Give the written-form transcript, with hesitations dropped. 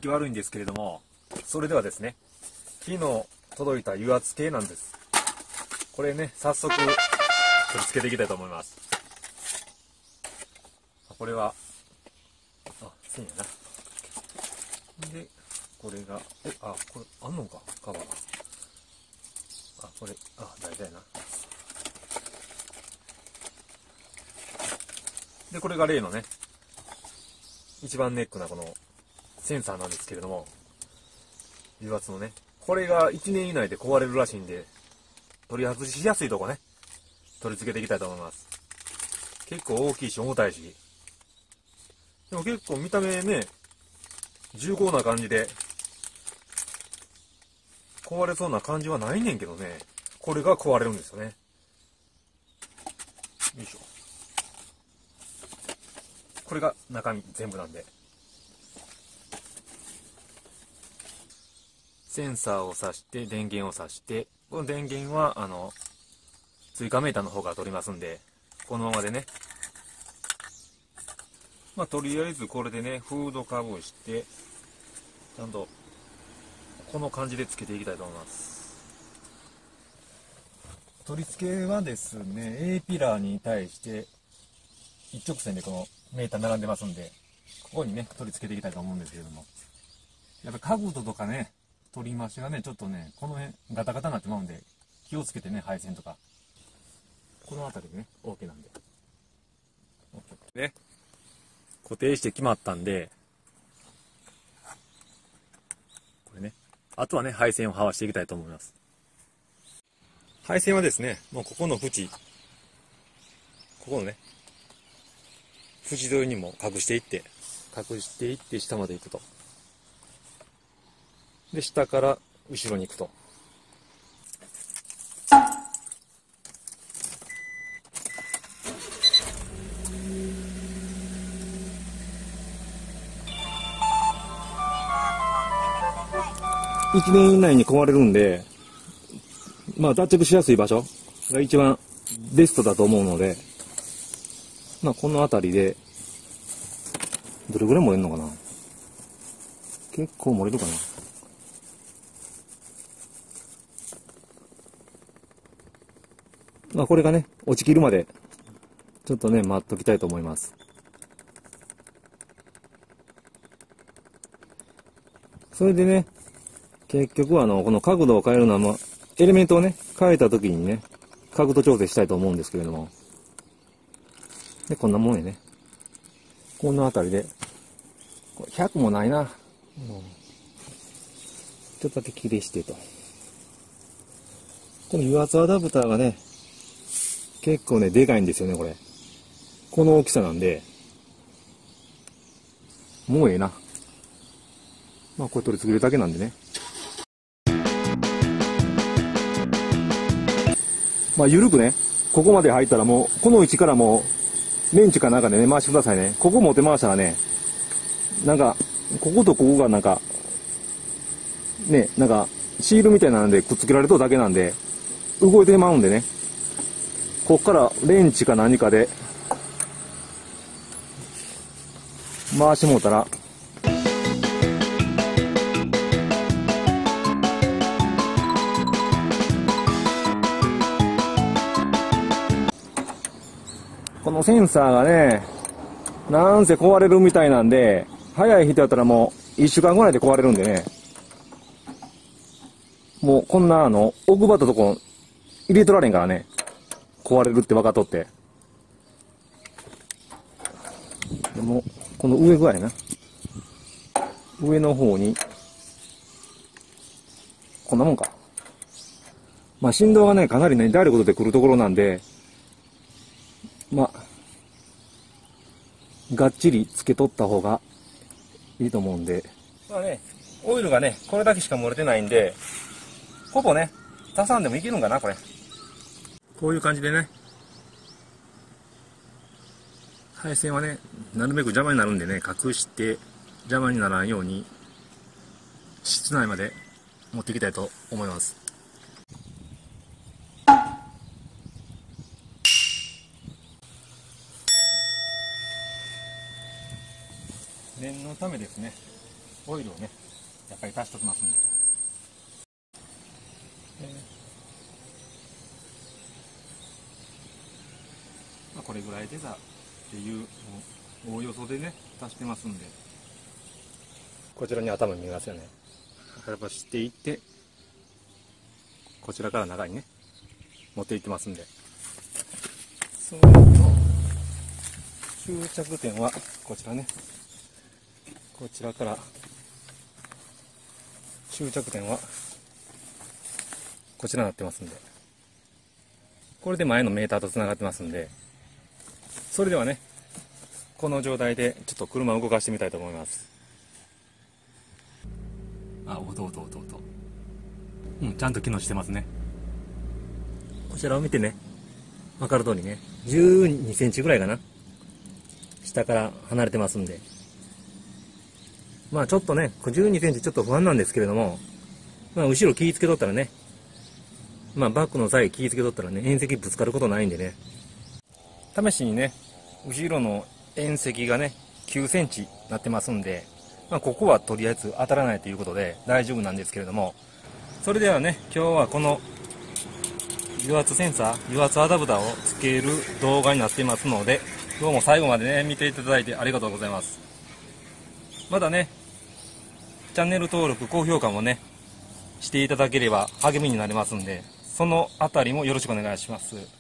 悪いんですけれども、それではですね、昨日届いた油圧計なんです。これね、早速取り付けていきたいと思います。これは線やな。でこれがこれあんのか、カバーが。これ大体な。でこれが例のね、一番ネックなこのセンサーなんですけれども、油圧のね、これが1年以内で壊れるらしいんで、取り外しやすいとこね、取り付けていきたいと思います。結構大きいし重たいし、でも結構見た目ね、重厚な感じで壊れそうな感じはないねんけどね、これが壊れるんですよね。よいしょ。これが中身全部なんで、センサーを挿して電源を挿して、この電源は追加メーターの方から取りますんで、このままでね、とりあえずこれでね、フードかぶして、ちゃんとこの感じでつけていきたいと思います。取り付けはですね、A ピラーに対して一直線でこのメーター並んでますんで、ここにね取り付けていきたいと思うんですけれども、やっぱり角度とかね、取り回しがね、ちょっとね、この辺ガタガタになってまうんで、気をつけてね、配線とかこの辺りでね OK なんで OK ね、固定して決まったんで、これね、あとはね配線をはわしていきたいと思います。配線はですね、もうここの縁、ここのね縁沿いにも隠していって下まで行くと。で下から後ろに行くと。1年以内に壊れるんで、脱着しやすい場所が一番ベストだと思うので、この辺りで、どれぐらい漏れるのかな。結構漏れるかな。これがね、落ちきるまで、ちょっとね、待っときたいと思います。それでね、結局はこの角度を変えるのは、エレメントをね、変えた時にね、角度調整したいと思うんですけれども。で、こんなもんやね。この辺りで、これ100もないな。ちょっとだけ切れしてと。この油圧アダプターがね、結構ね、でかいんですよね、これ。この大きさなんで、もうええな。これ取り付けるだけなんでね。緩くね、ここまで入ったらもう、この位置からもう、レンチかなんかでね、回してくださいね。ここ持って回したらね、こことここがシールみたいなのでくっつけられとるだけなんで、動いてまうんでね。こっからレンチか何かで、回してもうたら、このセンサーがね、なんせ壊れるみたいなんで、早い人やったらもう1週間ぐらいで壊れるんでね、もうこんな奥歯ととこ入れとられんからね、壊れるって分かっとって。でもこの上ぐらいな、上の方にこんなもんか。振動がね、かなりね、ダイレクトで来るところなんで、がっちりつけとった方がいいと思うんで。オイルがね、これだけしか漏れてないんで、ほぼね、足さんでもいけるんかな、これ。こういう感じでね、配線はね、なるべく邪魔になるんでね、隠して邪魔にならんように、室内まで持っていきたいと思います。念のためですね、オイルをね、 やっぱり足しておきますんで。まあ、これぐらいでさっていうおおよそでね足してますんで、こちらに頭見えますよね。やっぱしていってこちらから中にね持っていってますんで、そうすると終着点はこちらね、こちらから終着点はこちらになってますんで、これで前のメーターとつながってますんで、それではねこの状態でちょっと車を動かしてみたいと思います。あ、音、ちゃんと機能してますね。こちらを見てね分かる通りね、12センチぐらいかな、下から離れてますんで、まあちょっとね12センチちょっと不安なんですけれども、まあ後ろ気ぃつけとったらね、まあバックの際気ぃつけとったらね縁石ぶつかることないんでね、試しにね後ろの縁石がね9センチなってますんで、まあここはとりあえず当たらないということで大丈夫なんですけれども、それではね今日はこの油圧センサー、油圧アダプターをつける動画になっていますので、どうも最後までね見ていただいてありがとうございます。まだねチャンネル登録高評価もねしていただければ励みになりますんで、そのあたりもよろしくお願いします。